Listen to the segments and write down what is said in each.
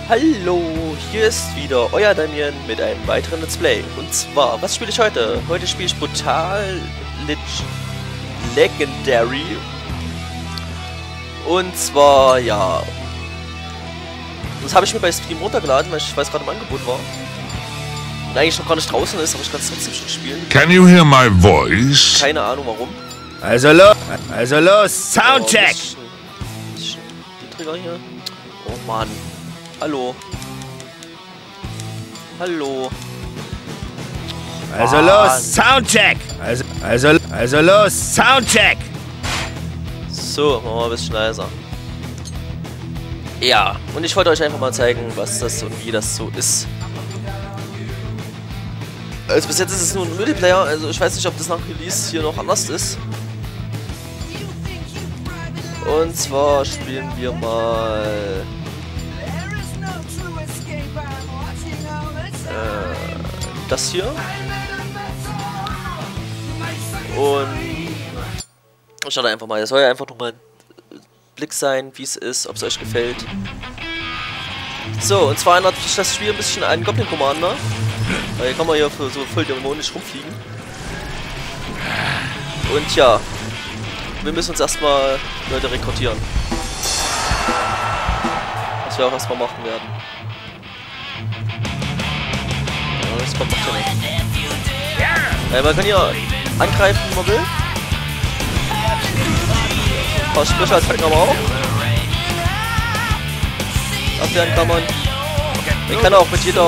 Hallo, hier ist wieder euer Damian mit einem weiteren Let's Play. Und zwar, was spiele ich heute? Heute spiele ich Brutal Legendary. Und zwar, ja... Das habe ich mir bei Steam runtergeladen, weil ich weiß gerade im Angebot war. Und eigentlich noch gar nicht draußen ist, aber ich kann es trotzdem schon spielen. Can you hear my voice? Keine Ahnung warum. Also los, Soundcheck! Bisschen niedriger hier. Oh Mann. Hallo. Hallo. Also los, Soundcheck! Also los, Soundcheck! So, machen wir mal ein bisschen leiser. Ja, und ich wollte euch einfach mal zeigen, was das und wie das so ist. Also bis jetzt ist es nur ein Multiplayer, also ich weiß nicht, ob das nach Release hier noch anders ist. Und zwar spielen wir mal... das hier. Und ich schaue einfach mal, das soll ja einfach nur mal ein Blick sein, wie es ist, ob es euch gefällt. So, und zwar erinnert sich das Spiel ein bisschen an Goblin Commander. Weil hier kann man ja so voll dämonisch rumfliegen. Und ja, wir müssen uns erstmal Leute rekrutieren. Was wir auch erstmal machen werden. Ja, das kommt noch hin. Man kann hier angreifen, wie man will. Ein paar Sprecher attacken aber auch. Abwehren kann man. Man kann auch mit jeder...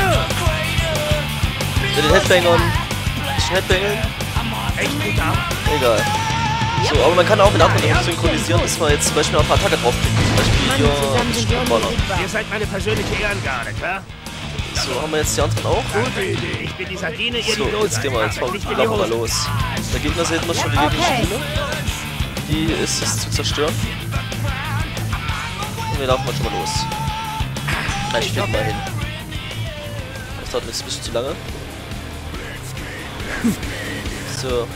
mit den Headbangern ein bisschen headbangeln. Egal. So, aber man kann auch mit anderen synchronisieren, dass man jetzt zum Beispiel auf eine Attacke draufklickt. Zum Beispiel hier ein bisschen Ballern. Ihr seid meine persönliche Ehrengarde, klar? So, haben wir jetzt die anderen auch. Gute Idee. Ich bin die Sardine, ihr So, die jetzt gehen wir, jetzt laufen wir mal los. Der Gegner sieht man schon die gegnerische Bühne. Die ist es zu zerstören. Und wir laufen mal schon mal los. Na, ich flieg mal hin. Das dauert jetzt ein bisschen zu lange. So.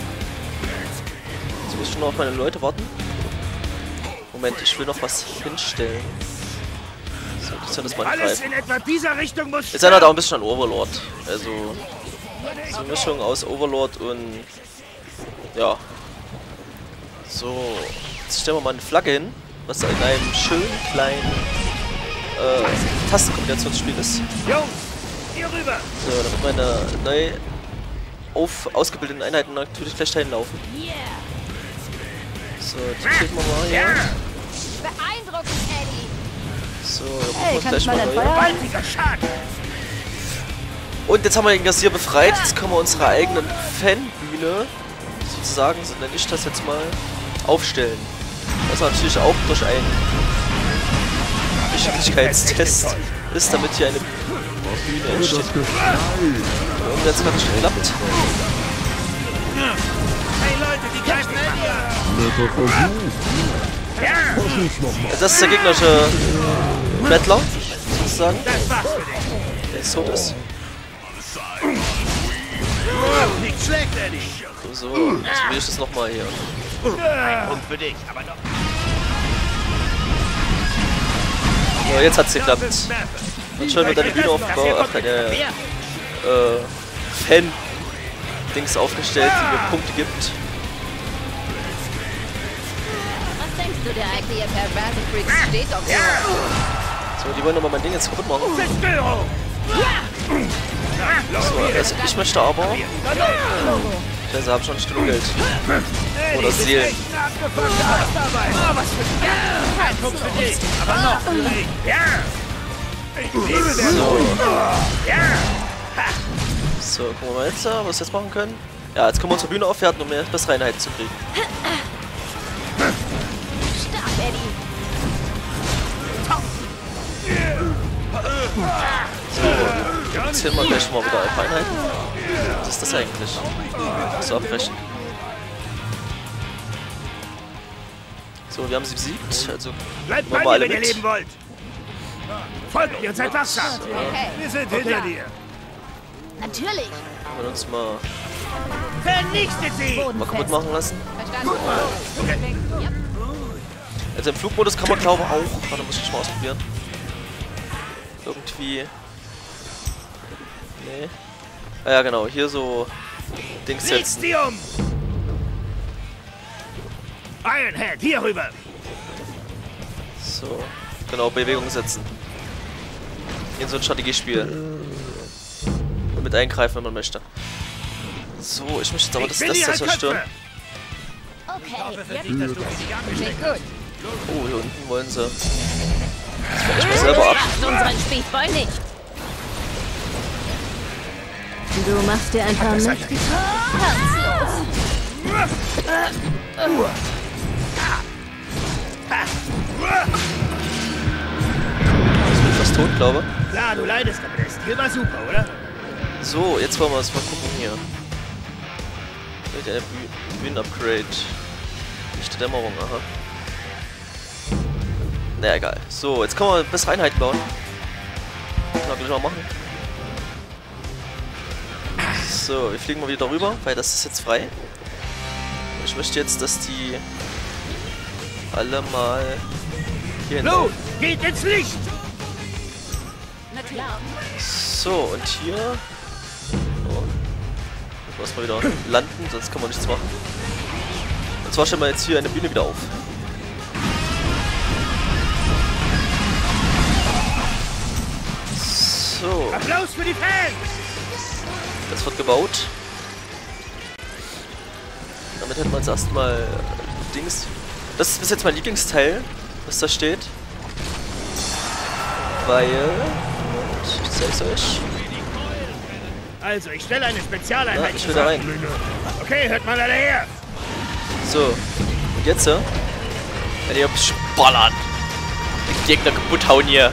Jetzt muss ich noch auf meine Leute warten. Moment, ich will noch was hinstellen. So, das soll das mal Alles greifen. in etwa dieser Richtung muss... Jetzt erinnert auch ein bisschen an Overlord. Also, so eine Mischung aus Overlord und... ja. So, jetzt stellen wir mal eine Flagge hin, was in einem schönen kleinen Tastenkombinationsspiel ist. Jungs, hier rüber! So, damit meine neu ausgebildeten Einheiten natürlich gleich dahin laufen. So, die klicken wir mal hier. Beeindruckend, Eddie! So, dann gucken wir uns gleich mal hier. Gewaltiger Schaden! Und jetzt haben wir den Gassier befreit. Jetzt können wir unsere eigenen Fanbühne, sozusagen, so nenne ich das jetzt mal, aufstellen. Was natürlich auch durch einen Geschicklichkeitstest ist, damit hier eine Bühne entsteht. Und jetzt hat es schon geklappt. Hey Leute, die greifen Das ist der gegnerische Battler, sozusagen. Das war's für dich! Der ist tot ist. Nicht schlecht, Eddie! So, jetzt probiere ich das nochmal hier. Ein Punkt für dich, aber noch... Ja, jetzt hat's geklappt. Und schon wird eine Bühne aufgebaut, ach, eine Fan-Dings aufgestellt, die mir Punkte gibt. Was denkst du, der eigentliche perverse Freak steht auf so? So, die wollen aber mein Ding jetzt kaputt machen. Zerstörung! So, also ich möchte aber... Scheiße, hab schon nicht genug Geld. Oder Seelen. Kein Punkt für dich, aber noch für dich! Ich liebe den So. Ja! So, gucken wir mal jetzt, was wir jetzt machen können. Ja, jetzt können wir unsere Bühne aufwerten, um mehr bessere Einheiten zu kriegen. Stark, Eddie! So, jetzt zählen wir gleich mal wieder ein paar Einheiten. Was ist das eigentlich? So, abbrechen. So, wir haben sie besiegt, also Bleibt machen bei wir mir, alle wenn ihr mit. leben wollt! Folgt mir und seid wachsam! Okay, Wir sind hinter dir! natürlich! Wir uns mal Vernichtet sie! kaputt machen lassen. Verstanden? Also im Flugmodus kann man glaube ich auch. Warte, muss ich mal ausprobieren. irgendwie... Nee. Ah ja, genau. Hier so... Dings setzen. Die um! Ironhead, hier rüber! So. Genau, Bewegung setzen. In so ein Strategiespiel. Und mit eingreifen, wenn man möchte. So, ich möchte jetzt aber das zerstören. Okay, jetzt Nicht, dass du mich klingt gut. Oh, hier unten wollen sie. Das fällt ich mir selber ab. Lasst unseren Spießball nicht. Du machst dir ein paar mächtige herzlos. Ich bin fast tot, glaube ich. Klar, du leidest, aber der Stil war super, oder? So, jetzt wollen wir es mal gucken hier. Mit einer Bühnen-Upgrade. Lichte Dämmerung, aha. Naja, egal. So, jetzt können wir bis Einheiten bauen. Können wir gleich mal machen. So, wir fliegen mal wieder rüber, weil das ist jetzt frei. Ich möchte jetzt, dass die alle mal hier hin. Los, geht ins Licht! So, und hier... Oh. Ich muss mal wieder landen, sonst kann man nichts machen. Und zwar stellen wir jetzt hier eine Bühne wieder auf. So, Applaus für die Fans! das wird gebaut. Damit hätten wir jetzt erstmal Dings. Das ist bis jetzt mein Lieblingsteil, was da steht. Weil... Und ich zeig's euch. Also, ich stelle eine Ja, Spezialeinheit ich will da rein. Okay, hört mal alle her! So, und jetzt, wenn ihr ballern, den Gegner kaputt hauen hier.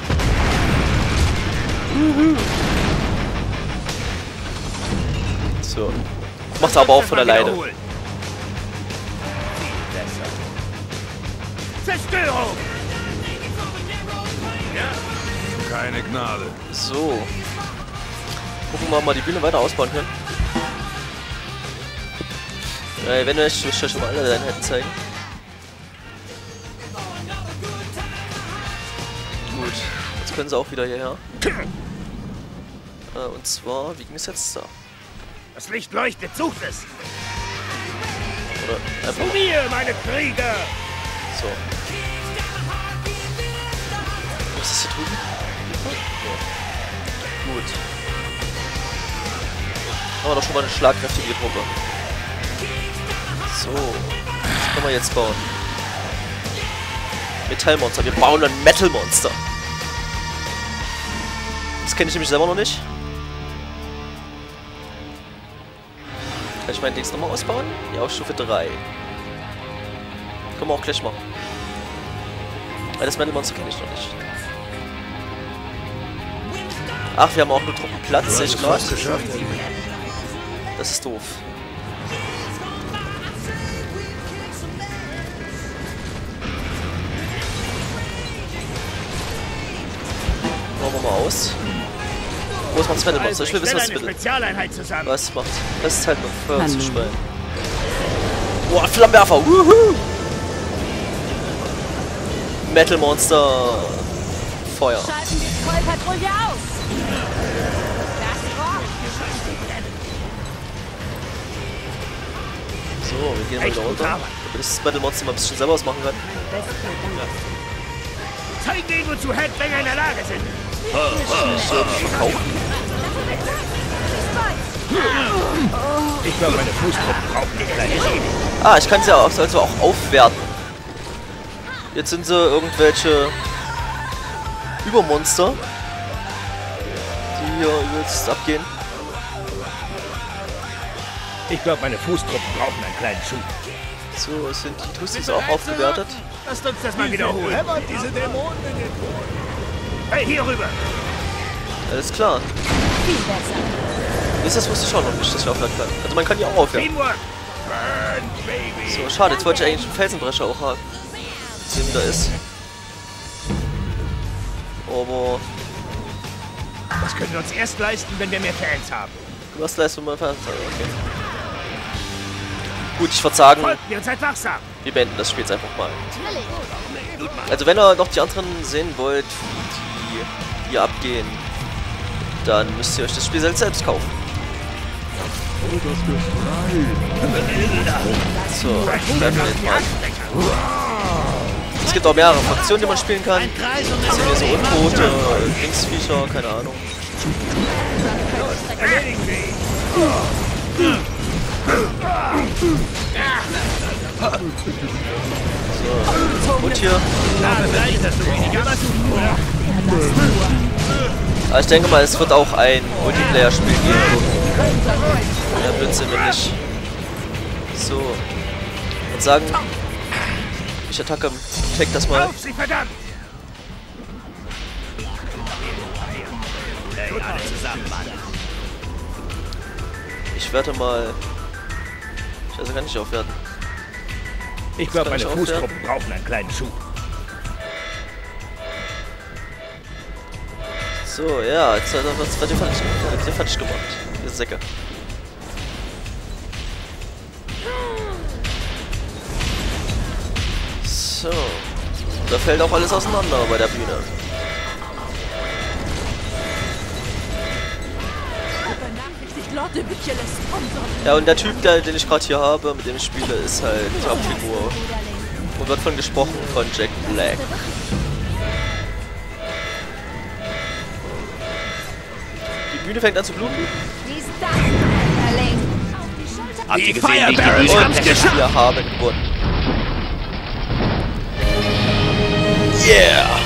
So, macht's aber auch von alleine. Zerstörung! Keine Gnade. So, gucken wir mal die Bühne weiter ausbauen können. Wenn wir euch schon mal alle Einheiten zeigen. Gut, jetzt können sie auch wieder hierher. Und zwar, wie ging es jetzt da? Das Licht leuchtet, sucht es! Oder einfach Zu mir, meine Krieger! so. Was ist hier drüben? Gut. Haben wir doch schon mal eine schlagkräftige Truppe. So. Was können wir jetzt bauen? Metallmonster. Wir bauen ein Metal-Monster. Das kenne ich nämlich selber noch nicht. Kann ich meinen Dings nochmal ausbauen? Ja, auf Stufe 3. Können wir auch gleich machen. Weil das Metal-Monster kenne ich noch nicht. Ach, wir haben auch nur Truppenplatz, sehe ich gerade. Das ist doof. Machen wir mal aus. Wo ist noch das Metal-Monster? Ich will wissen, was es will. Spezialeinheit zusammen. Was macht? Das ist halt noch Feuer zu speien. Boah, Flammenwerfer! Wuhu! Metal Monster! Feuer. Schalten die Trollpatrouille aus. Das rockt. So, wir gehen mal wieder runter. Damit das Metal Monster mal ein bisschen selber was machen kann. Zeig ihnen, wozu Headbanger in der Lage sind! Ich glaube, meine Fußtruppen brauchen die kleine Schiene. Ah, ich kann sie ja also auch aufwerten. Jetzt sind sie irgendwelche Übermonster, die hier übelst abgehen. Ich glaube, meine Fußtruppen brauchen einen kleinen Schub. So, sind die Tussis auch aufgewertet. Lasst uns das mal wiederholen. Diese Dämonen in den Hey, hier rüber! Alles klar. Viel besser. Das wusste ich auch noch nicht, dass ich aufwerten kann. Also man kann die auch aufwerten. Teamwork! Burn, baby! So, schade, jetzt wollte ich eigentlich einen Felsenbrecher auch haben. Sehen, wie da ist. Aber... Das können wir uns erst leisten, wenn wir mehr Fans haben. Was leistet man Fans? Okay. Gut, ich würde sagen, Folgt mir und seid wachsam! wir beenden das Spiel jetzt einfach mal. Natürlich. Also wenn ihr noch die anderen sehen wollt, wie die hier abgehen, dann müsst ihr euch das Spiel selbst kaufen. So, bleiben wir jetzt mal. Es gibt auch mehrere Fraktionen, die man spielen kann. Das sind hier so untote Dingsviecher, keine Ahnung. So, gut hier. Aber ich denke mal, es wird auch ein Multiplayer-Spiel geben. Ja, Blödsinn, wenn nicht. So. Und sagen, ich attacke, check das mal. Ich werde mal. Ich kann nicht aufwerten. Ich glaube, meine Fußtruppen brauchen einen kleinen Schub. So, ja, jetzt wird ihr fertig gemacht. Ihr Säcke. So. Da fällt auch alles auseinander bei der Bühne. Ja, und der Typ, den ich gerade hier habe, mit dem ich spiele, ist halt die Hauptfigur. Und wird von gesprochen von Jack Black. Die Bühne fängt an zu bluten. Habt ihr gesehen, wie ich die Bühne Und wir haben gewonnen. Yeah!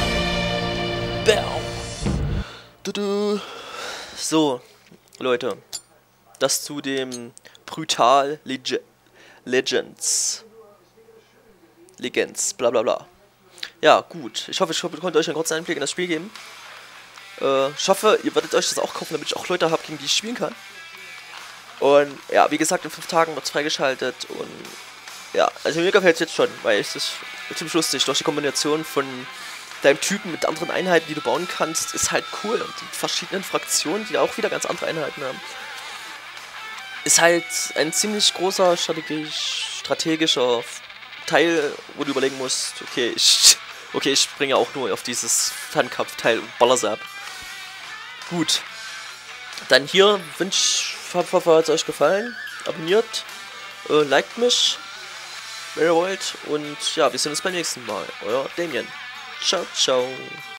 Bam! Dudu. So, Leute. Das zu dem Brutal Legends, bla bla bla. Ja, gut. Ich hoffe, ich konnte euch einen kurzen Einblick in das Spiel geben. Ich hoffe, ihr werdet euch das auch kaufen, damit ich auch Leute habe, gegen die ich spielen kann. Und ja, wie gesagt, in 5 Tagen wird es freigeschaltet. Und ja, also mir gefällt es jetzt schon, weil es ist ziemlich lustig. Durch die Kombination von deinem Typen mit anderen Einheiten, die du bauen kannst, ist halt cool. Und die verschiedenen Fraktionen, die auch wieder ganz andere Einheiten haben. Ist halt ein ziemlich großer strategischer Teil, wo du überlegen musst, okay, ich springe auch nur auf dieses Fernkampfteil und baller's ab. Gut. Dann hier hoffe, hat es euch gefallen. Abonniert, liked mich, wenn ihr wollt. Und ja, wir sehen uns beim nächsten Mal. Euer Damien. Ciao, ciao.